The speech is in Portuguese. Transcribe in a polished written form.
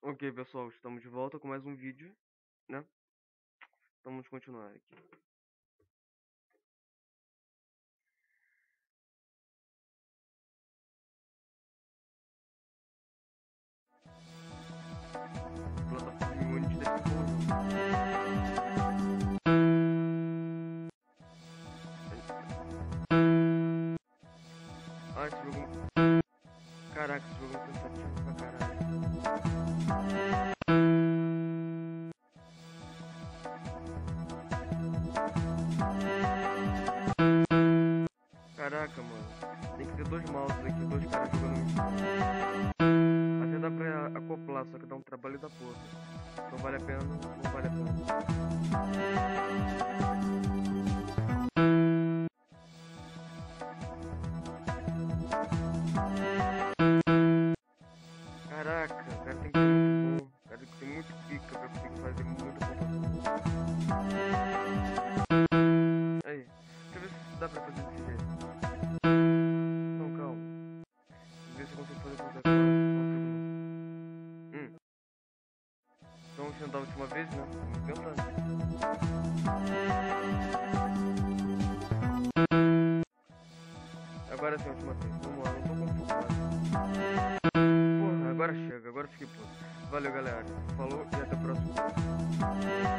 Ok, pessoal, estamos de volta com mais um vídeo, né? Vamos continuar aqui. Plataforma Unity desse esse jogo... Caraca, esse jogo é cansativo pra caralho. Caraca, mano. Tem que ter dois mouses aqui, dois caras jogando. Até dá pra acoplar, só que dá um trabalho da porra. Não vale a pena, não vale a pena. Caraca, o cara tem que ser muito bom. O cara tem que ter muito pica pra conseguir fazer muita pontuação. Aí, deixa eu ver se dá pra fazer desse jeito. Não, calma. Ver se eu consigo fazer com essa. Então vamos tentar a última vez, né? Vamos tentar. Agora sim, a última vez. Vamos lá, não tô confortável. Porra, agora chega, agora fiquei puto. Valeu, galera. Falou e até o próximo.